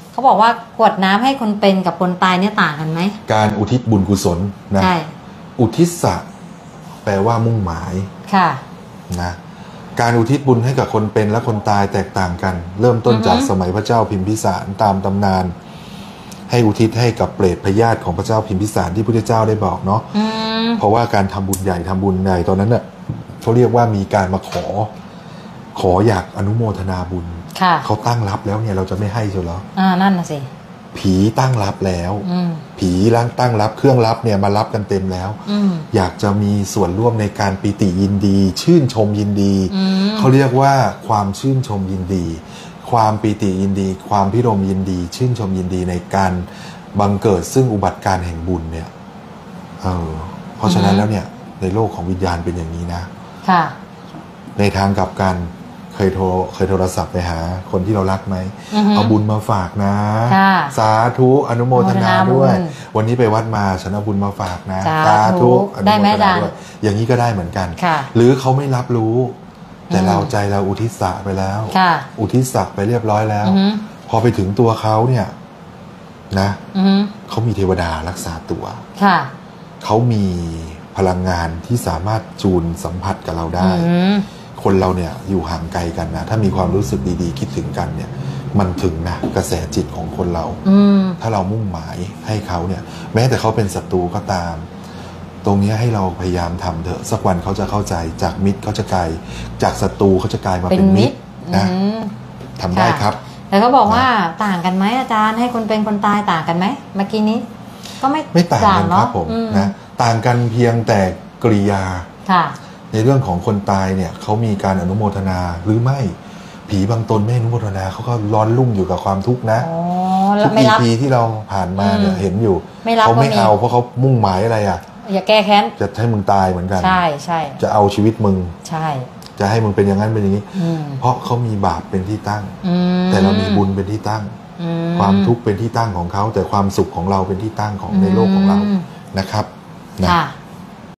เขาบอกว่ากรวดน้ำให้คนเป็นกับคนตายเนี่ยต่างกันไหมการอุทิศบุญกุศลนะอุทิศะแปลว่ามุ่งหมายค่ะนะการอุทิศบุญให้กับคนเป็นและคนตายแตกต่างกันเริ่มต้นจากสมัยพระเจ้าพิมพิสารตามตำนานให้อุทิศให้กับเปรตพญาติของพระเจ้าพิมพิสารที่พระพุทธเจ้าได้บอกเนาะเพราะว่าการทำบุญใหญ่ตอนนั้นเนี่ยเขาเรียกว่ามีการมาขออยากอนุโมทนาบุญเขาตั้งรับแล้วเนี่ยเราจะไม่ให้เชียวเหรอนั่นน่ะสิผีตั้งรับแล้วผีร่างตั้งรับเครื่องรับเนี่ยมารับกันเต็มแล้วอยากจะมีส่วนร่วมในการปิติยินดีชื่นชมยินดีเขาเรียกว่าความชื่นชมยินดีความปิติยินดีความพิรมยินดีชื่นชมยินดีในการบังเกิดซึ่งอุบัติการแห่งบุญเนี่ยเพราะฉะนั้นแล้วเนี่ยในโลกของวิญญาณเป็นอย่างนี้นะค่ะในทางกลับกันเคยโทรศัพท์ไปหาคนที่เรารักไหมเอาบุญมาฝากนะสาธุอนุโมทนาด้วยวันนี้ไปวัดมาฉันเอาบุญมาฝากนะสาธุอนุโมทนาด้วยอย่างนี้ก็ได้เหมือนกันหรือเขาไม่รับรู้แต่เราใจเราอุทิศไปแล้วอุทิศไปเรียบร้อยแล้วพอไปถึงตัวเขาเนี่ยนะเขามีเทวดารักษาตัวเขามีพลังงานที่สามารถจูนสัมผัสกับเราได้คนเราเนี่ยอยู่ห่างไกลกันนะถ้ามีความรู้สึกดีๆคิดถึงกันเนี่ยมันถึงนะกระแสจิตของคนเราถ้าเรามุ่งหมายให้เขาเนี่ยแม้แต่เขาเป็นศัตรูก็ตามตรงนี้ให้เราพยายามทำเถอะสักวันเขาจะเข้าใจจากมิตรเขาจะกลายจากศัตรูเขาจะกลายมาเป็นมิตรนะทำได้ครับแต่เขาบอกว่าต่างกันไหมอาจารย์ให้คนเป็นคนตายต่างกันไหมเมื่อกี้นี้ก็ไม่ต่างกันครับผมนะต่างกันเพียงแต่กริยาในเรื่องของคนตายเนี่ยเขามีการอนุโมทนาหรือไม่ผีบางตนไม่อนุโมทนาเขาก็ร้อนรุ่มอยู่กับความทุกข์นะทุกปีที่เราผ่านมาเนี่ยเห็นอยู่เขาไม่เอาเพราะเขามุ่งหมายอะไรอ่ะอย่าแก้แค้นจะให้มึงตายเหมือนกันใช่ใช่จะเอาชีวิตมึงใช่จะให้มึงเป็นอย่างนั้นเป็นอย่างนี้เพราะเขามีบาปเป็นที่ตั้งแต่เรามีบุญเป็นที่ตั้งความทุกข์เป็นที่ตั้งของเขาแต่ความสุขของเราเป็นที่ตั้งของในโลกของเรานะครับนะ